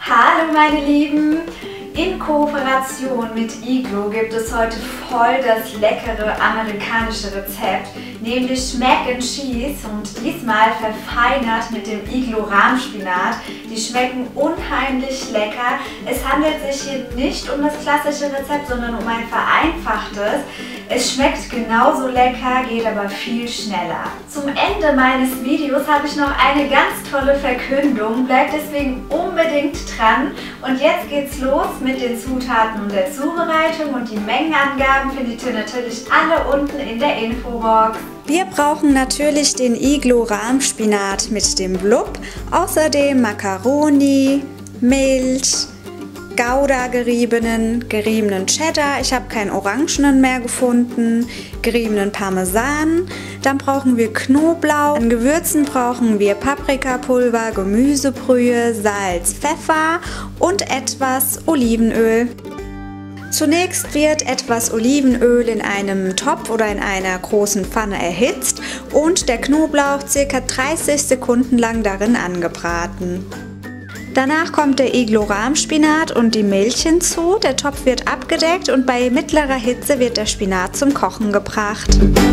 Hallo meine Lieben! In Kooperation mit Iglo gibt es heute voll das leckere amerikanische Rezept, nämlich Mac and Cheese und diesmal verfeinert mit dem Iglo Rahmspinat. Die schmecken unheimlich lecker. Es handelt sich hier nicht um das klassische Rezept, sondern um ein vereinfachtes. Es schmeckt genauso lecker, geht aber viel schneller. Zum Ende meines Videos habe ich noch eine ganz tolle Verkündung. Bleibt deswegen unbedingt dran. Und jetzt geht's los mit den Zutaten und der Zubereitung. Und die Mengenangaben findet ihr natürlich alle unten in der Infobox. Wir brauchen natürlich den Iglo Rahmspinat mit dem Blub, außerdem Macaroni, Milch, Gouda geriebenen Cheddar, ich habe keinen orangenen mehr gefunden, geriebenen Parmesan, dann brauchen wir Knoblauch, an Gewürzen brauchen wir Paprikapulver, Gemüsebrühe, Salz, Pfeffer und etwas Olivenöl. Zunächst wird etwas Olivenöl in einem Topf oder in einer großen Pfanne erhitzt und der Knoblauch ca. 30 Sekunden lang darin angebraten. Danach kommt der Iglo Rahmspinat und die Milch hinzu. Der Topf wird abgedeckt und bei mittlerer Hitze wird der Spinat zum Kochen gebracht.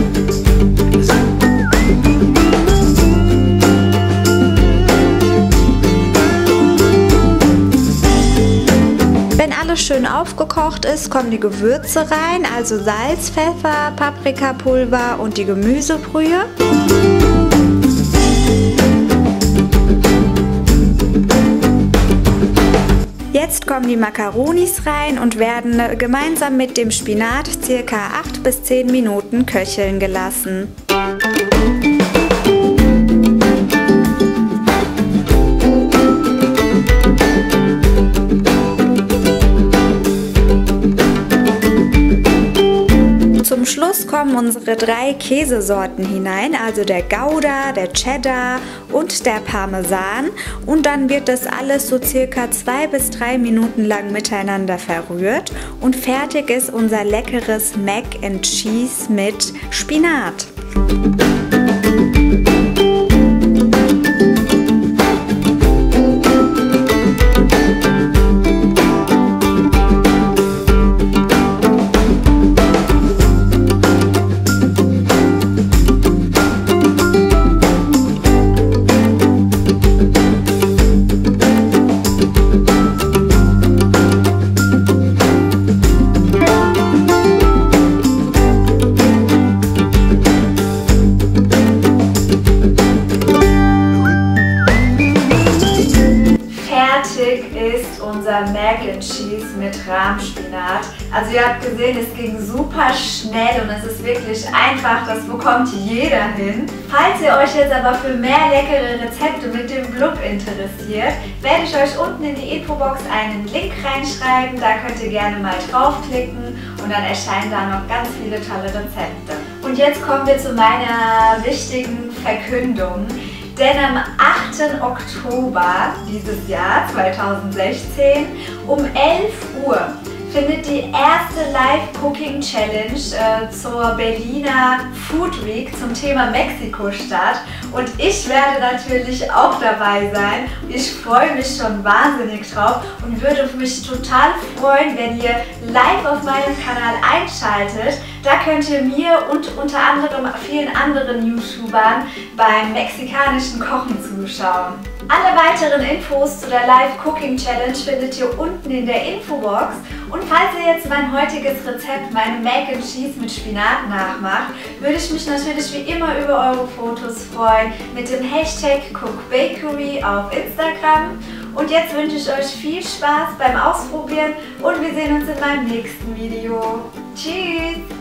Wenn alles schön aufgekocht ist, kommen die Gewürze rein, also Salz, Pfeffer, Paprikapulver und die Gemüsebrühe. Jetzt kommen die Makaronis rein und werden gemeinsam mit dem Spinat ca. 8 bis 10 Minuten köcheln gelassen. Zum Schluss kommen unsere 3 Käsesorten hinein, also der Gouda, der Cheddar und der Parmesan, und dann wird das alles so circa 2 bis 3 Minuten lang miteinander verrührt und fertig ist unser leckeres Mac and Cheese mit Spinat. Ist unser Mac and Cheese mit Rahmspinat. Also ihr habt gesehen, es ging super schnell und es ist wirklich einfach, das bekommt jeder hin. Falls ihr euch jetzt aber für mehr leckere Rezepte mit dem Blub interessiert, werde ich euch unten in die Infobox einen Link reinschreiben, da könnt ihr gerne mal draufklicken und dann erscheinen da noch ganz viele tolle Rezepte. Und jetzt kommen wir zu meiner wichtigen Verkündung. Denn am 8. Oktober dieses Jahr, 2016, um 11 Uhr findet die erste Live-Cooking-Challenge zur Berliner Food Week zum Thema Mexiko statt. Und ich werde natürlich auch dabei sein. Ich freue mich schon wahnsinnig drauf und würde mich total freuen, wenn ihr live auf meinem Kanal einschaltet. Da könnt ihr mir und unter anderem vielen anderen YouTubern beim mexikanischen Kochen zuschauen. Alle weiteren Infos zu der Live Cooking Challenge findet ihr unten in der Infobox. Und falls ihr jetzt mein heutiges Rezept, meine Mac and Cheese mit Spinat nachmacht, würde ich mich natürlich wie immer über eure Fotos freuen mit dem Hashtag CookBakery auf Instagram. Und jetzt wünsche ich euch viel Spaß beim Ausprobieren und wir sehen uns in meinem nächsten Video. Tschüss!